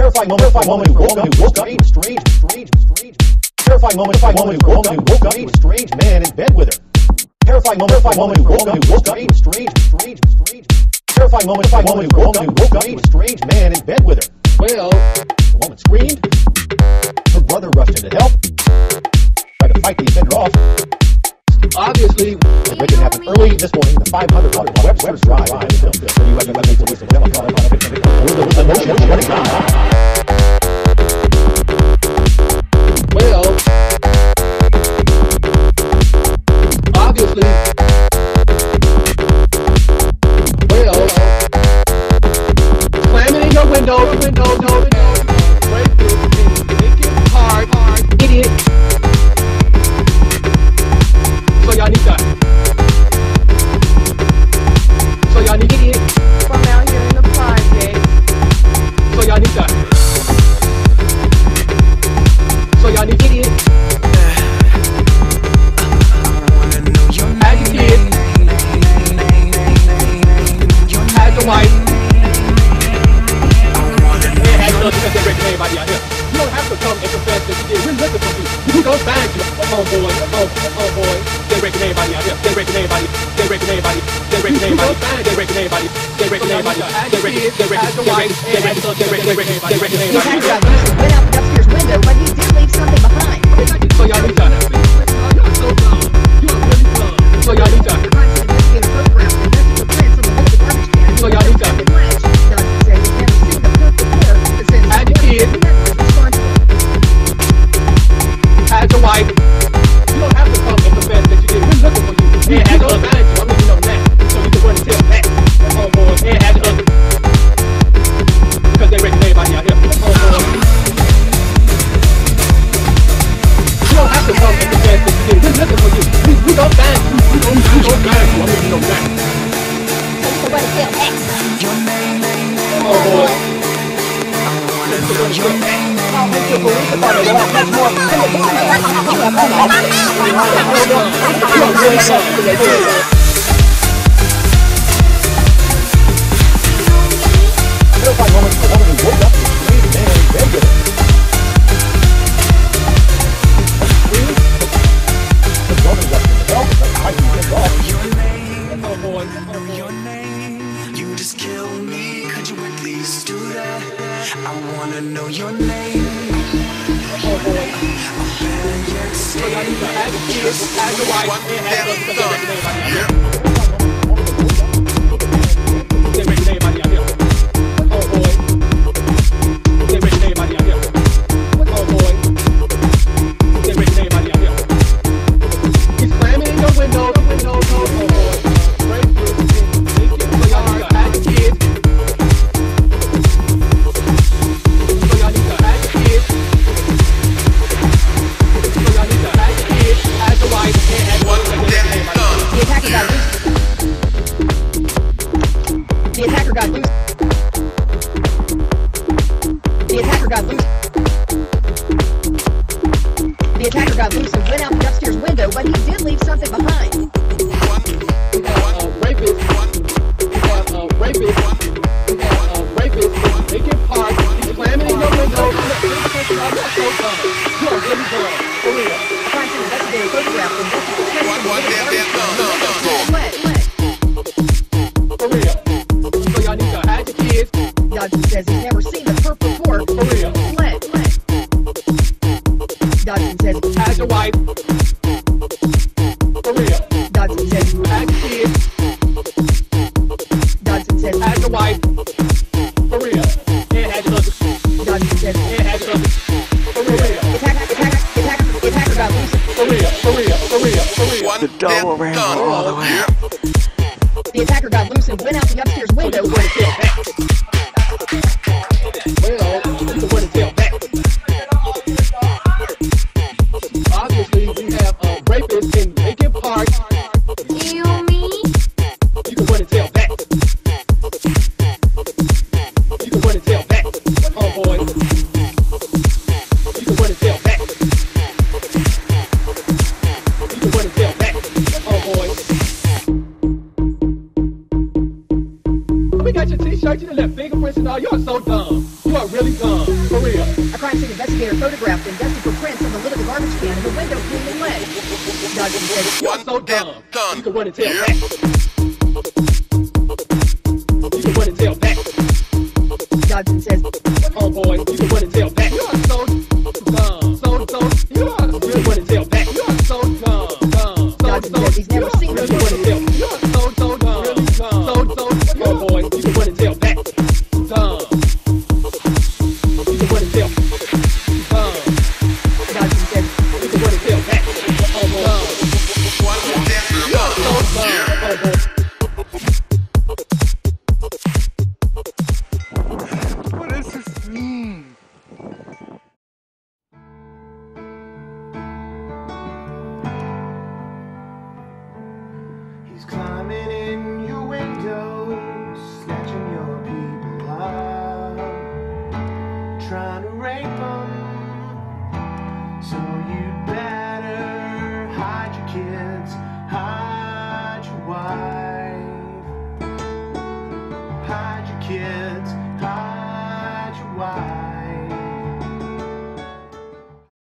Terrifying moment who woke up, strange. Terrifying moment who woke up, strange man in bed with her. Terrifying moment who woke up, strange. Terrifying moment who woke up, strange man in bed with her. Well, the woman screamed. Her brother rushed in to help. Tried to fight the offender off. Obviously, the break-in happened early this morning. The 500 Webster's Drive. Well, obviously, slamming in your window, break it, make it hard, idiot. So y'all need that. So y'all need idiot. From out here in the project. So y'all need that. So y'all need idiot. As a kid, as a wife, and as a because they're breaking everybody out here. You don't have to come and confess that you did. We're looking for you. We don't find you. Homeboy. They're breaking everybody out here. They're breaking everybody. They're breaking everybody. They're breaking everybody. They're breaking everybody. They're breaking everybody. They're breaking everybody. They're breaking everybody. Went out the upstairs window, but he did leave something behind. So y'all need that. You're so dumb. You're really dumb. So y'all need that. So y'all need that. As a kid, as a wife, you don't have to come and confess that you did. We're looking for you. And as a husband, I mean, you know that. So you can run and tell that. Homeboy, and as a husband. Because they're breaking everybody out here. Homeboy. You don't have to come and confess that you did. We're looking for you. We don't find you. We don't find you. I mean, you know that. So run and tell that. Homeboy. Terrifying moment for a woman who woke up with a strange man in bed with her. The woman rushed in to help, but fighting the offender off. Your name, you just killed me. Could you at least do that? I wanna know your name. Oh boy. Better yet, say As a wife, and as a husband, they're breaking everybody out here. Oh boy. They're breaking everybody out here. Oh boy. They're breaking everybody out here. He's slamming in your window. Oh boy. Break it. Make it hard. As a kid. So y'all need to as a kid. So y'all need to as a kid, as a wife, and as a husband. The attacker got loose. The attacker got loose. The attacker got loose. The attacker got loose and went out the upstairs window, but he did leave something behind. Rapist. Make it hard. He's slamming in your window. You are really dumb. For real. Crime scene investigator photographed him. For real. So y'all need to hide your kids. Dodson says he's never seen the perp before. For real. Dodson says Hide your wife. For real. Dodson says Hide your kids. Dodson says Hide your wife. For real. And hide your husband. Dodson says And hide your husband. For real. attacker got loose. For real. the double ran all the way up. The attacker got loose and went out the upstairs window. Well, you can run and tell that. Obviously, we have rapists in Lincoln Park. You can run and tell that. You can run and tell that. Homeboy. You can run and tell that. You can run and tell that. Homeboy. We got your t-shirt, you done left fingerprints and all. You are so dumb. You are really dumb. real. A crime scene investigator photographed and dusted for prints on the lid of the garbage can and the window clean leg. Dodson said, You're so dumb. You can run and tell that. You can run and tell that. Dodson says, Oh boy, you can run and tell that. You're so dumb. You can run and tell that. You're so dumb. Dodson says he's never seen You this can run and tell. before. You're so dumb. Really dumb. Oh boy, you can run and tell that. Dumb. You can run and tell. Dumb. Dodson said, You can run and tell that. Oh boy. You're so dumb. Oh boy. What does this mean? He's climbing in your window, snatching your people up, trying to rape them. So you better hide your kids, hide your wife, hide your kids.